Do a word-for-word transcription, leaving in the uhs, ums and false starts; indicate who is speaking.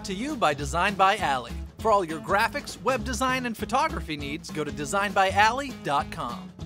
Speaker 1: brought to you by Design by Alley. For all your graphics, web design, and photography needs, go to design by alley dot com.